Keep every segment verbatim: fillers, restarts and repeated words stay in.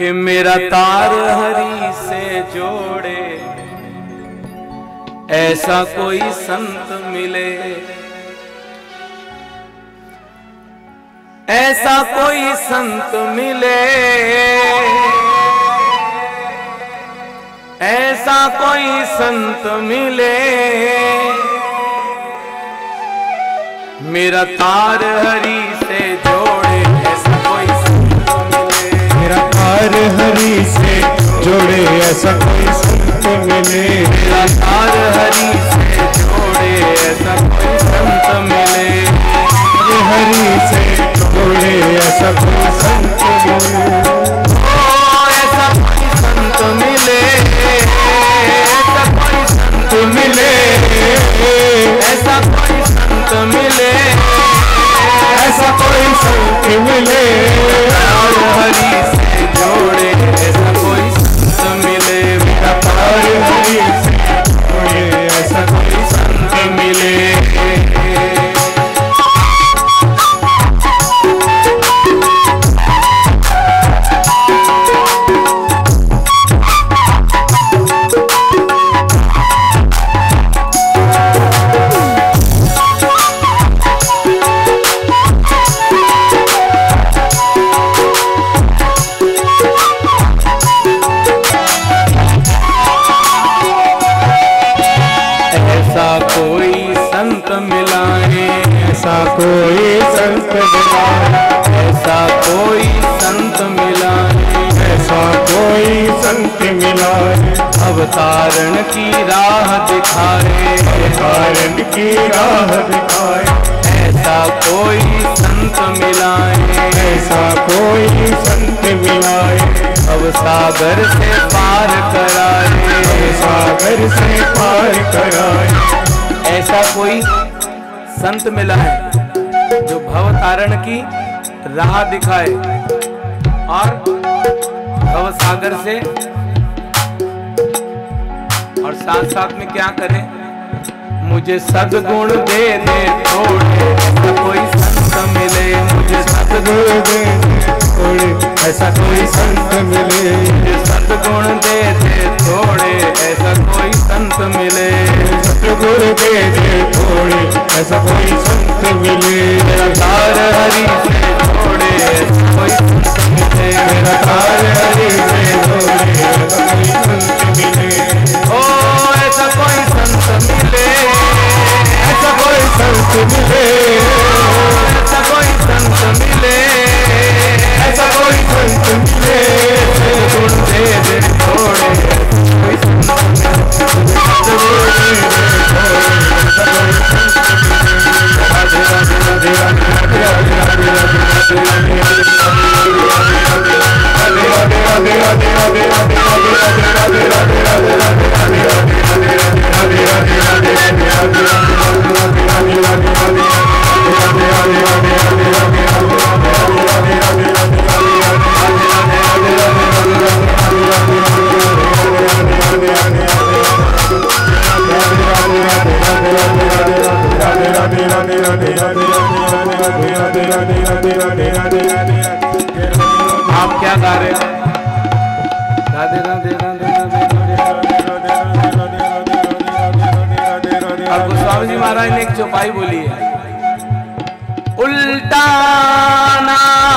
कि मेरा तार हरि से जोड़े ऐसा कोई संत मिले, ऐसा कोई संत मिले, ऐसा कोई संत मिले, मेरा तार हरि से जोड़े ऐसा कोई संत मिले, मेरा तार हरि से जोड़े ऐसा कोई संत मिले, मेरा तार हरि से जोड़े ऐसा कोई संत मिले, हरि से जोड़े ऐसा कोई संत मिले, ओ ऐसा कोई संत मिले, ऐसा कोई संत मिले, ऐसा कोई संत मिले, ऐसा कोई संत मिले, तार हरि से जोड़े ऐसा कोई संत मिले, मेरा तार हरि से जोड़े ऐसा कोई संत मिले। ऐसा कोई संत मिला, ऐसा कोई संत मिला, ऐसा कोई संत मिला, अवतारण की राह दिखाए, अवतारण की राह दिखाए, ऐसा कोई संत मिलाए, ऐसा कोई संत मिलाए, अब सागर से पार कराए, सागर से पार कराए, ऐसा कोई संत मिला है जो भव तारण की राह दिखाए और भव सागर से, और साथ साथ में क्या करे, मुझे सद्गुण दे दे थोड़े ऐसा कोई संत मिले, मुझे सद्गुण दे दे थोड़े ऐसा कोई संत मिले, मुझे सद्गुण दे दे थोड़े ऐसा कोई संत मिले, सद्गुण दे दे थोड़े ऐसा कोई संत मिले, मेरा तार हरि से जोड़े ऐसा कोई संत मिले, मेरा तार हरि से जोड़े ऐसा कोई संत मिले, ओ ऐसा कोई संत मिले, ऐसा कोई संत मिले, ऐसा कोई संत मिले, ऐसा कोई संत मिले, गुण दे दे थोड़े कोई संत मिले, सद्गुण दे दे थोड़े ऐसा कोई संत मिले, राधे राधे राधे राधे राधे राधे राधे राधे आप क्या गा रहे हो? राधे राधे राधे राधे। और गोस्वामी जी महाराज ने एक चौपाई बोली है, उल्टाना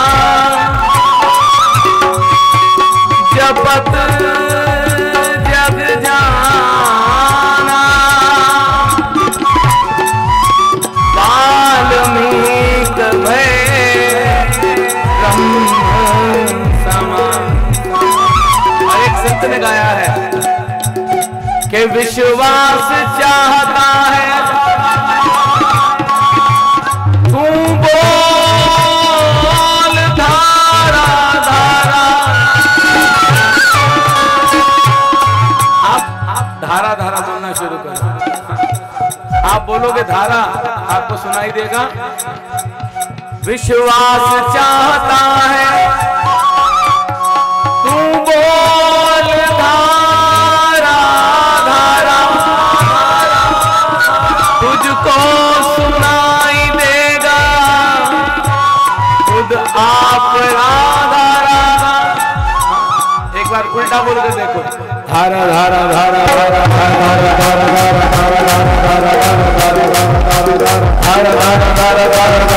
जपत जग जाना, वाल्मीक भय संत ने गाया है कि विश्वास चाहता है तू बोल धारा धारा, आप आप धारा धारा बोलना शुरू करो, आप बोलोगे धारा आपको सुनाई देगा, विश्वास चाहता है तू बोल धारा धारा, तुझको सुनाई देगा खुद आप राधा राधा, बार उल्टा बोल के देखो। धारा धारा धारा धारा धारा धारा धारा धारा धारा धारा धारा धारा धारा धारा धारा धारा धारा धारा